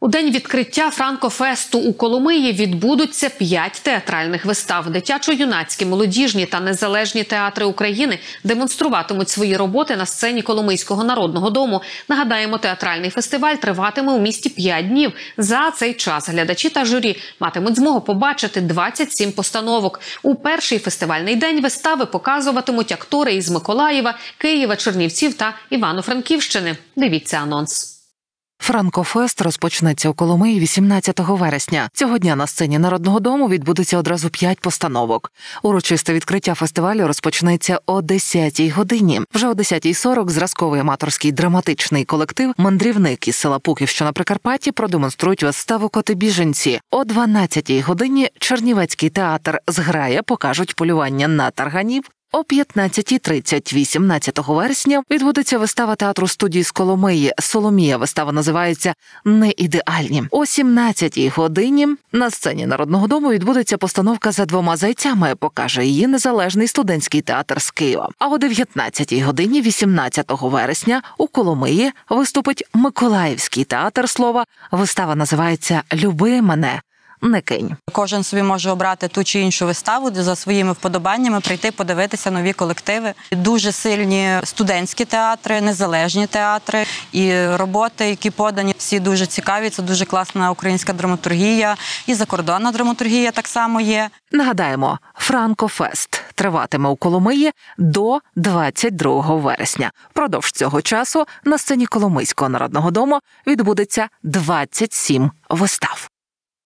У день відкриття Франко-фесту у Коломиї відбудуться 5 театральних вистав. Дитячо-юнацькі, молодіжні та незалежні театри України демонструватимуть свої роботи на сцені Коломийського народного дому. Нагадаємо, театральний фестиваль триватиме у місті 5 днів. За цей час глядачі та журі матимуть змогу побачити 27 постановок. У перший фестивальний день вистави показуватимуть актори із Миколаєва, Києва, Чернівців та Івано-Франківщини. Дивіться анонс. Франко-фест розпочнеться у Коломиї 18 вересня. Цього дня на сцені Народного дому відбудеться одразу 5 постановок. Урочисте відкриття фестивалю розпочнеться о 10-й годині. Вже о 10:40 зразковий аматорський драматичний колектив «Мандрівник» із села Пуків, що на Прикарпатті, продемонструють виставу «Коти-біженці». О 12-й годині Чернівецький театр «Зграя» покажуть полювання на тарганів. О 15:30 18 вересня відбудеться вистава театру-студії з Коломиї «Соломія». Вистава називається «Неідеальні». О 17-й годині на сцені Народного дому відбудеться постановка «За двома зайцями». Покаже її незалежний студентський театр з Києва. А о 19-й годині 18 вересня у Коломиї виступить Миколаївський театр слова. Вистава називається «Люби мене, не кинь». Кожен собі може обрати ту чи іншу виставу, де за своїми вподобаннями прийти подивитися нові колективи. Дуже сильні студентські театри, незалежні театри і роботи, які подані, всі дуже цікаві. Це дуже класна українська драматургія і закордонна драматургія так само є. Нагадаємо, Франко-фест триватиме у Коломиї до 22 вересня. Впродовж цього часу на сцені Коломийського народного дому відбудеться 27 вистав.